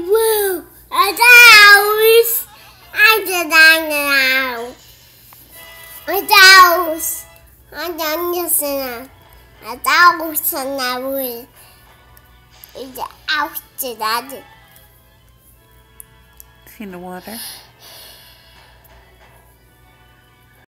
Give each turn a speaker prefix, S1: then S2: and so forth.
S1: Woo! A house! I did now. A house! I done this now. A house and I will. It's out to that.
S2: See in the water?